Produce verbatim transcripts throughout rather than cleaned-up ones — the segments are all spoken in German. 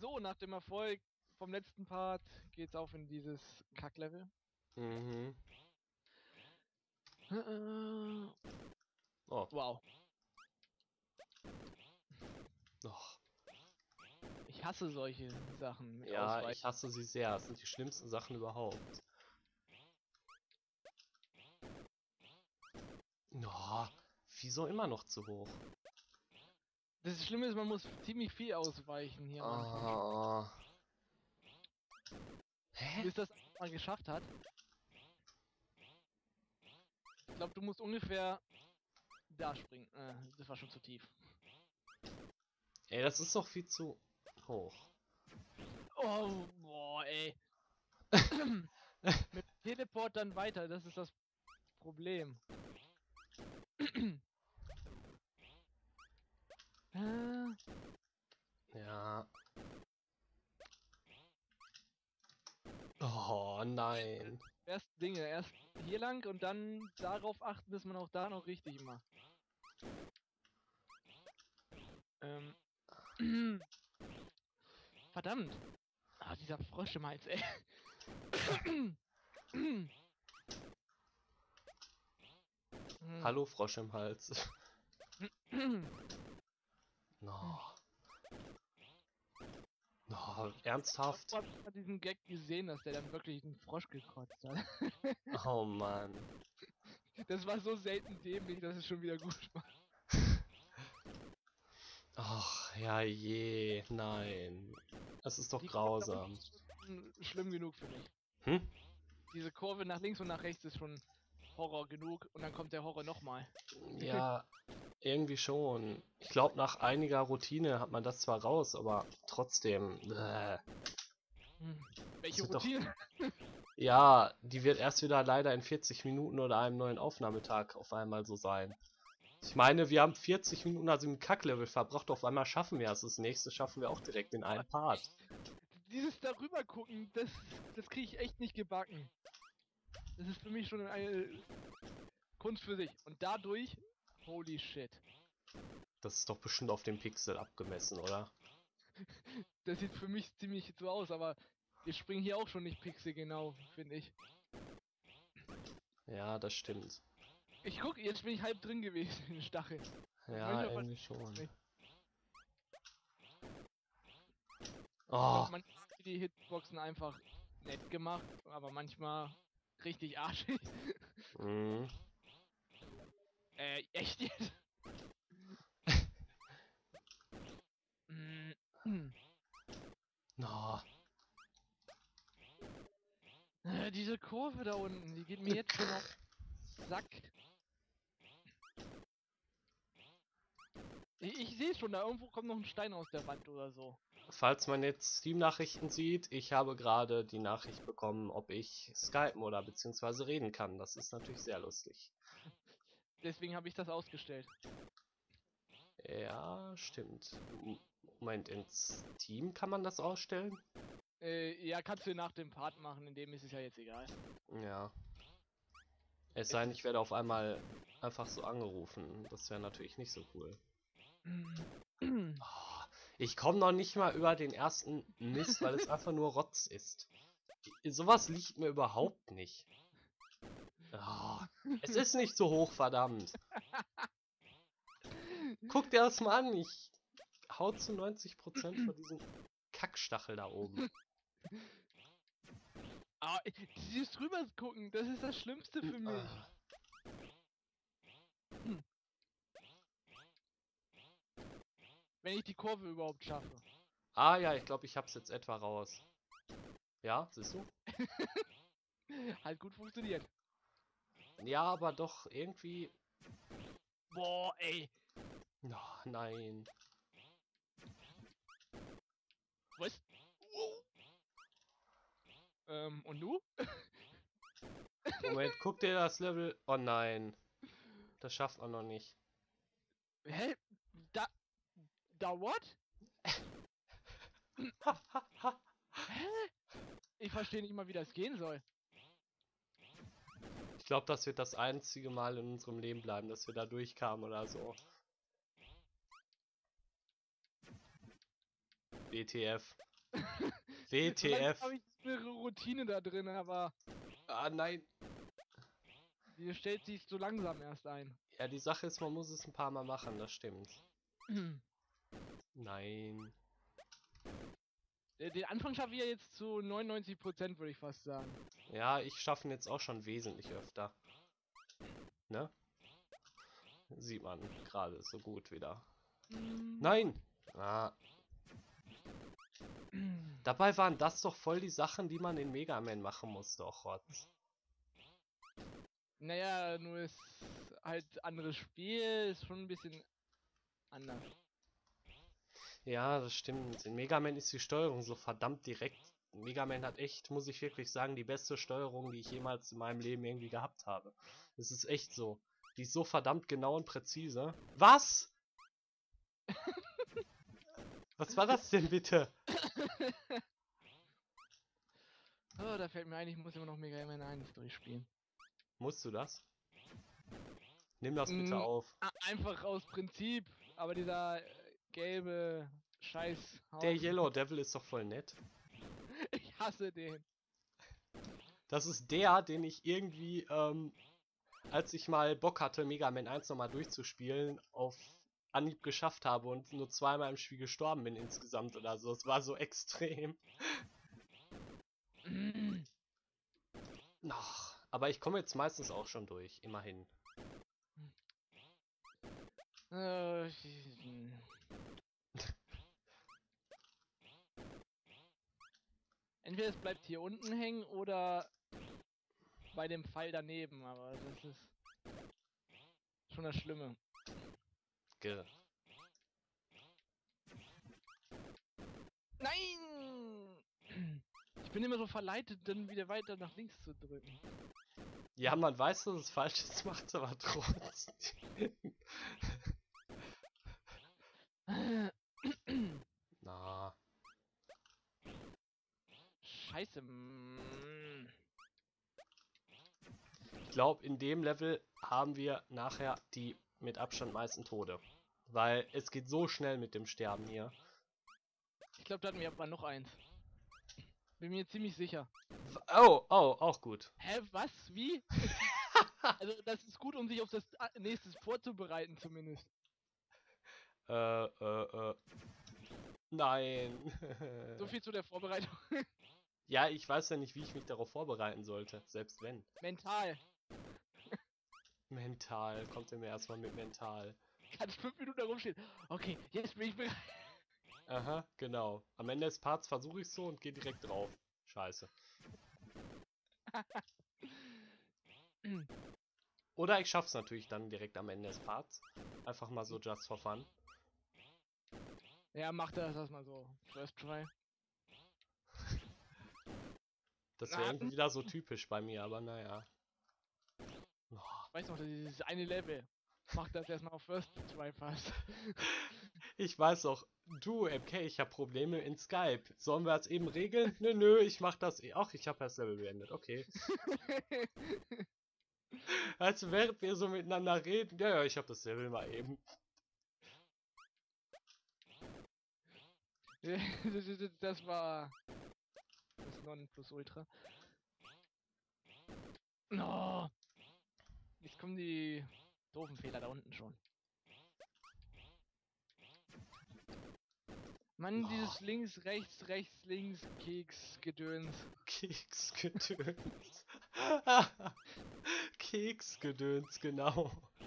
So, nach dem Erfolg vom letzten Part geht's auf in dieses Kacklevel. Mhm. Äh, Oh. wow. Och. Ich hasse solche Sachen mit Ja, Ausweichen. ich hasse sie sehr. Das sind die schlimmsten Sachen überhaupt. Oh, wieso immer noch zu hoch? Das Schlimme ist, man muss ziemlich viel ausweichen hier am Anfang. Oh. Hä? Bis das mal geschafft hat. Ich glaube, du musst ungefähr da springen. Äh, das war schon zu tief. Ey, das ist doch viel zu hoch. Oh, boah, ey. Mit Teleport dann weiter, das ist das Problem. äh, Ja. Oh nein. erst Dinge, erst hier lang und dann darauf achten, dass man auch da noch richtig macht. Ähm. Verdammt! Ah, dieser Frosch im Hals, ey. Hallo Frosch im Hals. No. No, ernsthaft? Ich hab mal diesen Gag gesehen, dass der dann wirklich einen Frosch gekotzt hat. Oh Mann. Das war so selten dämlich, dass es schon wieder gut war. Ach, ja je, nein. Das ist doch Die grausam. Kurve ist schlimm genug für mich. Hm? Diese Kurve nach links und nach rechts ist schon Horror genug und dann kommt der Horror nochmal. Ja, irgendwie schon. Ich glaube, nach einiger Routine hat man das zwar raus, aber trotzdem. Äh, Hm. Welche wird doch- Routine? Ja, die wird erst wieder leider in vierzig Minuten oder einem neuen Aufnahmetag auf einmal so sein. Ich meine, wir haben vierzig Minuten also im Kacklevel verbracht, auf einmal schaffen wir es. Das nächste schaffen wir auch direkt in einem Part. Dieses darüber gucken, das, das kriege ich echt nicht gebacken. Das ist für mich schon eine Kunst für sich. Und dadurch, holy shit. Das ist doch bestimmt auf dem Pixel abgemessen, oder? Das sieht für mich ziemlich so aus, aber wir springen hier auch schon nicht pixelgenau, finde ich. Ja, das stimmt. Ich guck, jetzt bin ich halb drin gewesen in den Stachel. Ja, Manchmal irgendwie verstehe ich's schon. nicht. Ich Oh, glaube, manchmal sind die Hitboxen einfach nett gemacht, aber manchmal richtig arschig. mhm. Äh, echt jetzt? Mm, No. äh, diese Kurve da unten, die geht mir jetzt schon auf den Sack. Ich, ich sehe schon, da irgendwo kommt noch ein Stein aus der Wand oder so. Falls man jetzt Steam-Nachrichten sieht, ich habe gerade die Nachricht bekommen, ob ich skypen oder beziehungsweise reden kann. Das ist natürlich sehr lustig. Deswegen habe ich das ausgestellt. Ja, stimmt. M- Moment, in Steam kann man das ausstellen? Äh, ja, kannst du nach dem Part machen, in dem ist es ja jetzt egal. Ja. Es sei denn, ich werde auf einmal einfach so angerufen. Das wäre natürlich nicht so cool. Oh, ich komme noch nicht mal über den ersten Mist, weil es einfach nur Rotz ist. Sowas liegt mir überhaupt nicht. Oh, es ist nicht so hoch, verdammt. Guck dir das mal an, ich hau zu neunzig Prozent von diesem Kackstachel da oben. Aber dieses drüber gucken, das ist das Schlimmste für mich. Ah, Wenn ich die Kurve überhaupt schaffe. Ah ja, ich glaube, ich hab's jetzt etwa raus. Ja, siehst du? Halt gut funktioniert. Ja, aber doch irgendwie... Boah, ey. Oh, nein. Was? Wow. Ähm, und du? Moment, guck dir das Level... Oh nein. Das schafft man noch nicht. Hä? Da... Da what? Hä? Ich verstehe nicht mal, wie das gehen soll. Ich glaube, das wird das einzige Mal in unserem Leben bleiben, dass wir da durchkamen oder so. W T F. W So T langsam F. habe ich eine Routine da drin, aber Ah, nein. die stellt sich so langsam erst ein. Ja, die Sache ist, man muss es ein paar Mal machen, das stimmt. Nein. Der- Den Anfang schaffe ich ja jetzt zu neunundneunzig Prozent, würde ich fast sagen. Ja, ich schaffe ihn jetzt auch schon wesentlich öfter. Ne? Sieht man gerade so gut wieder. Nein! Ah. Dabei waren das doch voll die Sachen, die man in Mega Man machen musste, auch Rotz. Naja, nur ist halt anderes Spiel, ist schon ein bisschen anders. Ja, das stimmt. In Mega Man ist die Steuerung so verdammt direkt. Mega Man hat echt, muss ich wirklich sagen, die beste Steuerung, die ich jemals in meinem Leben irgendwie gehabt habe. Es ist echt so. Die ist so verdammt genau und präzise. Was? Was war das denn bitte? Oh, da fällt mir ein, ich muss immer noch Mega Man eins durchspielen. Musst du das? Nimm das bitte Mm, auf. a- Einfach aus Prinzip, aber dieser äh, gelbe Scheiß. Der Yellow Devil ist doch voll nett. Ich hasse den. Das ist der, den ich irgendwie, ähm, als ich mal Bock hatte, Mega Man eins nochmal durchzuspielen, auf Anhieb geschafft habe und nur zweimal im Spiel gestorben bin insgesamt oder so. Es war so extrem. Mm. Ach, aber ich komme jetzt meistens auch schon durch, immerhin. Äh, ich- Entweder es bleibt hier unten hängen oder bei dem Pfeil daneben, aber das ist schon das Schlimme. Ge Nein! Ich bin immer so verleitet, dann wieder weiter nach links zu drücken. ja, man weiß, dass es falsch ist, macht es aber trotzdem. Na, Scheiße. mm. ich glaube, in dem Level haben wir nachher die mit Abstand meisten Tode. Weil es geht so schnell mit dem Sterben hier. Ich glaube, da hatten wir aber noch eins. Bin mir ziemlich sicher. Oh, oh, auch gut. Hä, was? Wie? Also, das ist gut, um sich auf das a- nächstes vorzubereiten, zumindest. Äh, äh, äh. Nein. So viel zu der Vorbereitung. Ja, ich weiß ja nicht, wie ich mich darauf vorbereiten sollte. Selbst wenn. Mental. Mental. Kommt er mir erstmal mit mental. Kann ich fünf Minuten da rumstehen. Okay, jetzt bin ich bereit. Aha, genau. Am Ende des Parts versuche ich so und gehe direkt drauf. Scheiße. Oder ich schaff's natürlich dann direkt am Ende des Parts. Einfach mal so just for fun. Ja, mach das erstmal so. First try. Das wäre Na, irgendwie wieder so typisch bei mir, aber naja. Oh, Ich weiß noch, dieses eine Level. Mach das erstmal auf First try fast. ich weiß auch, du, M K, ich habe Probleme in Skype. Sollen wir das eben regeln? Nö, nö, ich mach das eh. Ach, ich habe das Level beendet, okay. Also während wir so miteinander reden, ja, ja, ich habe das Level mal eben. Das war das Nonplusultra. No. Jetzt kommen die doofen Fehler da unten schon. Mann, Oh. dieses links, rechts, rechts, links, Keks, Gedöns. Keksgedöns. Keksgedöns, genau.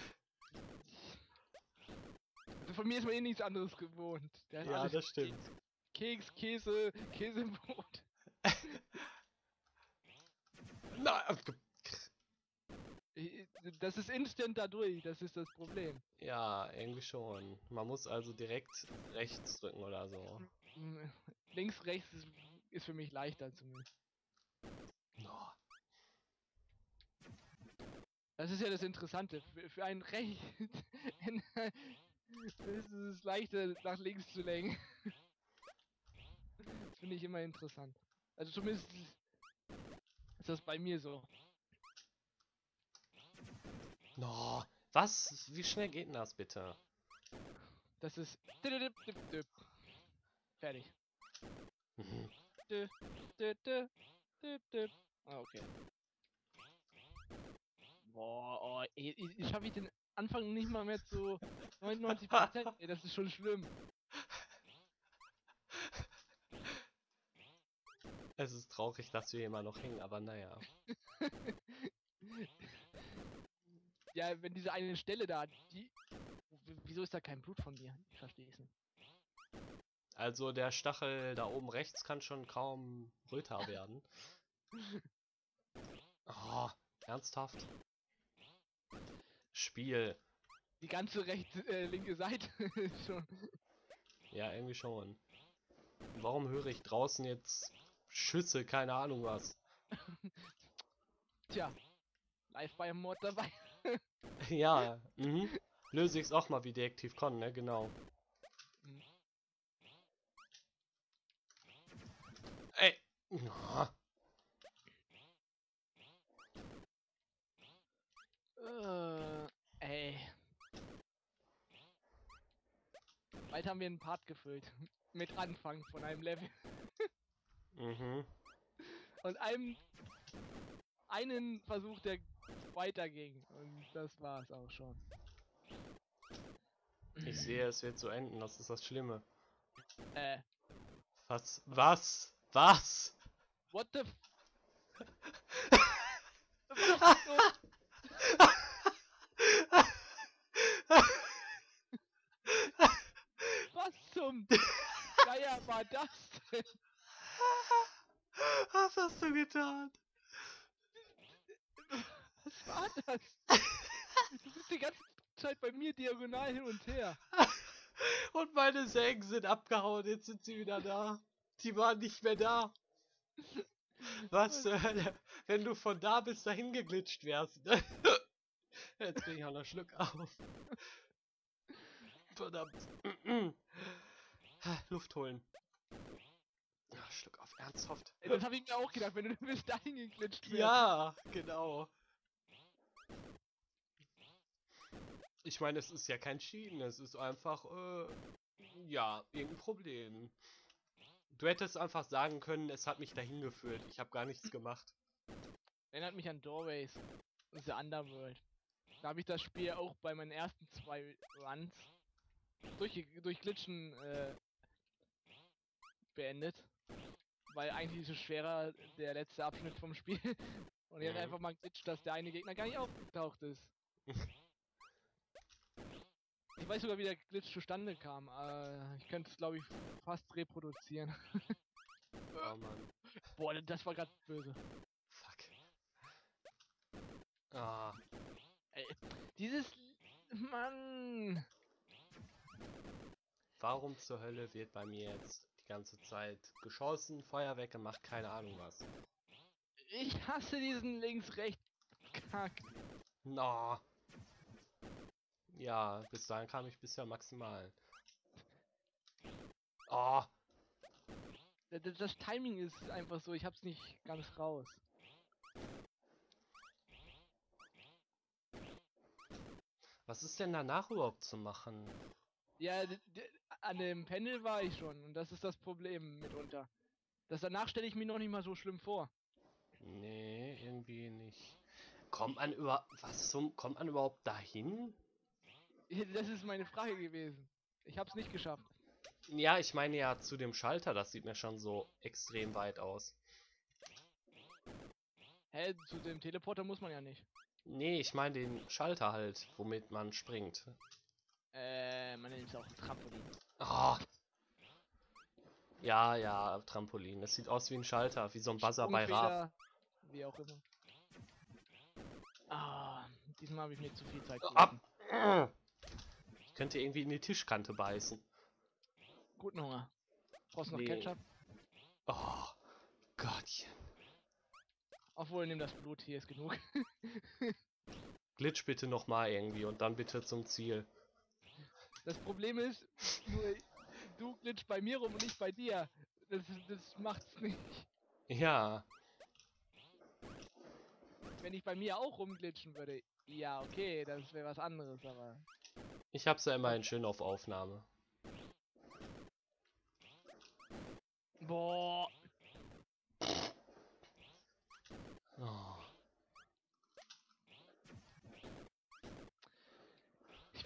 Also von mir ist man eh nichts anderes gewohnt. Der hat Ja, alles das stimmt. Keks, Käse, Käsebrot. Nein. Das ist instant dadurch, das ist das Problem. Ja, irgendwie schon. Man muss also direkt rechts drücken oder so. Links, rechts ist, ist für mich leichter zumindest. Oh. Das ist ja das Interessante. Für, für einen Recht ist es leichter, nach links zu lenken. Das finde ich immer interessant. Also zumindest ist das bei mir so. No. Was? Wie schnell geht denn das bitte? Das ist... Fertig. Dö, dö, dö, dö, dö. Ah, okay. Boah, oh, ey, ich, ich schaffe den Anfang nicht mal mehr zu neunundneunzig Prozent. Ey, das ist schon schlimm. Es ist traurig, dass wir hier immer noch hängen, aber naja. Ja, wenn diese eine Stelle da, die... w- Wieso ist da kein Blut von mir? Ich verstehe es nicht. Also der Stachel da oben rechts kann schon kaum röter werden. Oh, ernsthaft? Spiel. Die ganze rechte, äh, linke Seite ist schon... Ja, irgendwie schon. Warum höre ich draußen jetzt Schüsse, keine Ahnung was? Tja, live bei einem Mord dabei. Ja, mhm. Löse ich's auch mal wie Detektiv Con, ne? Genau. Mhm. Ey! Oh. Äh, ey. Bald haben wir einen Part gefüllt. Mit Anfang von einem Level. Mhm. Und einem... einen Versuch, der weiterging. Und das war's auch schon. Ich sehe, es wird so enden, das ist das Schlimme. Äh, Was? Was? Was? what the f... Was zum Geier war das denn? Was hast du getan? Was war das? Du bist die ganze Zeit bei mir diagonal hin und her. Und meine Sägen sind abgehauen, jetzt sind sie wieder da. Die waren nicht mehr da. Was zur Hölle? Wenn du von da bis dahin geglitscht wärst. Ne? Jetzt krieg ich auch noch Schluck auf. Verdammt. Luft holen. Ach, Schluck auf, ernsthaft. Ey, das habe ich mir auch gedacht, wenn du bis dahin geglitscht wärst. Ja, genau. Ich meine, es ist ja kein Cheaten, es ist einfach, äh, ja, irgendein Problem. Du hättest einfach sagen können, es hat mich dahin geführt. Ich habe gar nichts gemacht. Erinnert mich an Doorways. Das ist der Underworld. Da habe ich das Spiel auch bei meinen ersten zwei Runs durch, durch Glitchen äh, beendet. Weil eigentlich ist es schwerer der letzte Abschnitt vom Spiel. Und ich hatte Mhm. einfach mal glitscht, dass der eine Gegner gar nicht aufgetaucht ist. Ich weiß sogar, wie der Glitch zustande kam. Äh, ich könnte es, glaube ich, fast reproduzieren. Oh Mann. Boah, das war gerade böse. Fuck. Ah. Ey, dieses... Mann! Warum zur Hölle wird bei mir jetzt die ganze Zeit geschossen, Feuerwerk gemacht, keine Ahnung was. Ich hasse diesen links-rechts-Kack. Na. Ja, bis dahin kam ich bisher maximal. Oh. Das, das, das Timing ist einfach so, ich hab's nicht ganz raus. Was ist denn danach überhaupt zu machen? Ja, d- d- an dem Panel war ich schon und das ist das Problem mitunter. Das danach stelle ich mir noch nicht mal so schlimm vor. Nee, irgendwie nicht. Kommt man über... Was zum... Kommt man überhaupt dahin? Das ist meine Frage gewesen. Ich hab's nicht geschafft. Ja, ich meine ja zu dem Schalter, das sieht mir schon so extrem weit aus. Hä, zu dem Teleporter muss man ja nicht. Nee, ich meine den Schalter halt, womit man springt. Äh, man nennt es auch Trampolin. Oh. Ja, ja, Trampolin. Das sieht aus wie ein Schalter, wie so ein Buzzer bei Raab. Sprungfeder, wie auch immer. Ah, diesmal habe ich mir zu viel Zeit Ab! gelassen. Ich könnte irgendwie in die Tischkante beißen. Guten Hunger. Brauchst du noch Nee. Ketchup? Oh, Gottchen. Obwohl, nimm das Blut, hier ist genug. Glitch bitte nochmal irgendwie und dann bitte zum Ziel. Das Problem ist, nur du glitsch bei mir rum und nicht bei dir. Das, das macht's nicht. Ja, Wenn ich bei mir auch rumglitschen würde, ja, okay, das wäre was anderes, aber... ich hab's ja immerhin schön auf Aufnahme. Boah.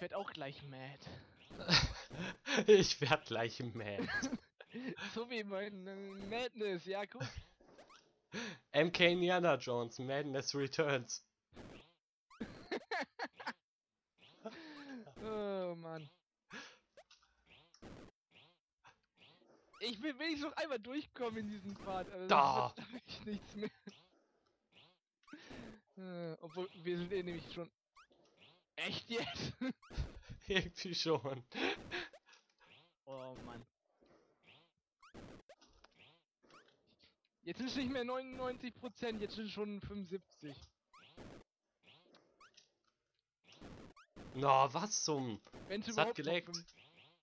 werd auch gleich mad. Ich werd gleich mad. So wie mein äh, Madness, ja gut. M K Indiana Jones, Madness Returns. Oh Mann. Ich will wenigstens noch einmal durchkommen in diesem Part. Also Da. das wird ich nichts mehr. Äh, obwohl, wir sind eh nämlich schon... Echt jetzt? Irgendwie schon. Oh Mann. Jetzt sind es nicht mehr neunundneunzig Prozent, jetzt sind es schon fünfundsiebzig. Na, was zum... Wenn es Es hat überhaupt noch geleckt. fünf-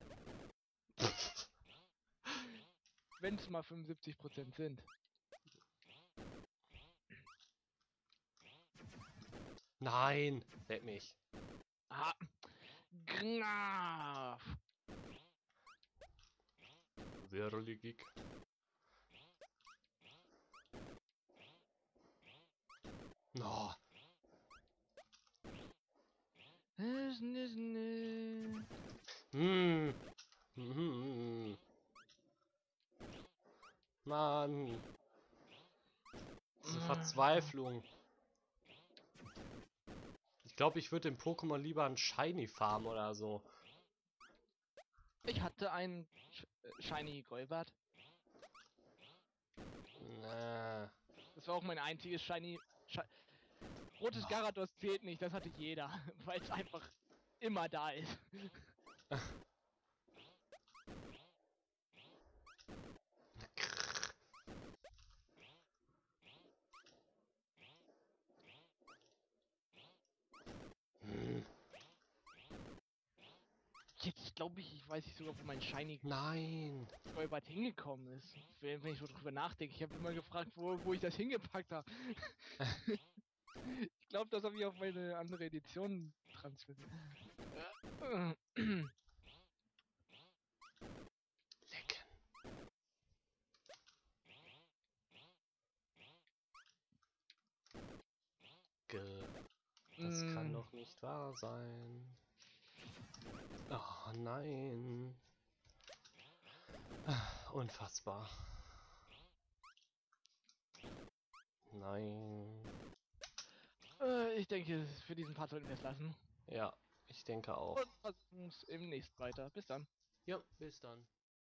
wenn es mal fünfundsiebzig Prozent sind. Nein, leck mich. Ah. Graf. Whirligig. No. Hm. Hm. Mann. Diese Verzweiflung. Ich glaube, ich würde im Pokémon lieber ein Shiny farmen oder so. Ich hatte einen Sh äh, Shiny Golbat. Nee. Das war auch mein einziges Shiny. Shi Rotes Ach. Gyarados zählt nicht, das hatte jeder, weil es einfach immer da ist. Hm. Jetzt glaube ich, ich weiß nicht sogar, wo mein Shiny Nein. Golbat hingekommen ist. Wenn, wenn ich so drüber nachdenke. Ich habe immer gefragt, wo, wo ich das hingepackt habe. Ich glaube, das habe ich auf meine andere Edition transferiert. Lecken. Ge das kann Mm. doch nicht wahr sein. Oh nein. Unfassbar. Nein. Äh, ich denke, für diesen Part sollten wir es lassen. Ja, ich denke auch. Und versuchen es im nächsten weiter. Bis dann. Ja, bis dann.